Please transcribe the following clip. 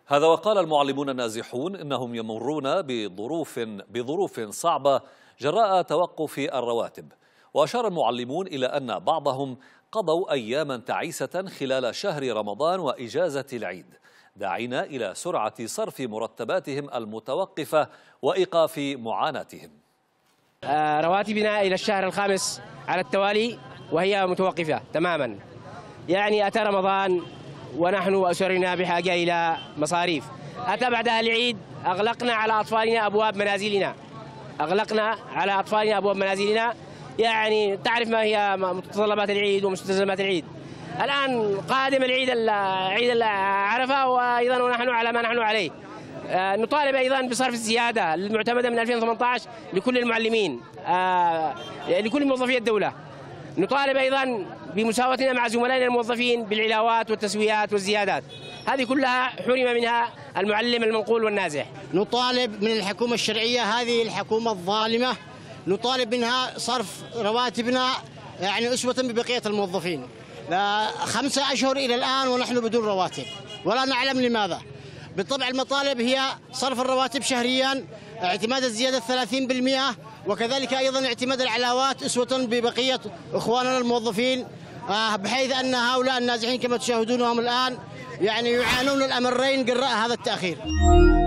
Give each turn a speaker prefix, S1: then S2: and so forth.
S1: هذا وقال المعلمون النازحون إنهم يمرون بظروف صعبة جراء توقف الرواتب. وأشار المعلمون إلى أن بعضهم قضوا أياما تعيسة خلال شهر رمضان وإجازة العيد، داعين إلى سرعة صرف مرتباتهم المتوقفة وإيقاف معاناتهم.
S2: رواتبنا إلى الشهر الخامس على التوالي وهي متوقفة تماما، يعني أتى رمضان ونحن وأسرنا بحاجة إلى مصاريف. أتى بعدها العيد، أغلقنا على أطفالنا أبواب منازلنا، يعني تعرف ما هي متطلبات العيد ومستلزمات العيد. الآن قادم عيد العرفة، وأيضا ونحن على ما نحن عليه. نطالب أيضا بصرف الزيادة المعتمدة من 2018 لكل المعلمين، لكل موظفي الدولة. نطالب أيضا بمساواتنا مع زملائنا الموظفين بالعلاوات والتسويات والزيادات. هذه كلها حرم منها المعلم المنقول والنازح.
S3: نطالب من الحكومة الشرعية، هذه الحكومة الظالمة، نطالب منها صرف رواتبنا يعني أسوة ببقية الموظفين. 5 أشهر إلى الآن ونحن بدون رواتب ولا نعلم لماذا. بالطبع المطالب هي صرف الرواتب شهريا، اعتماد الزيادة 30%، وكذلك أيضا اعتماد العلاوات أسوة ببقية إخواننا الموظفين، بحيث أن هؤلاء النازحين كما تشاهدونهم الآن يعني يعانون الأمرين جراء هذا التأخير.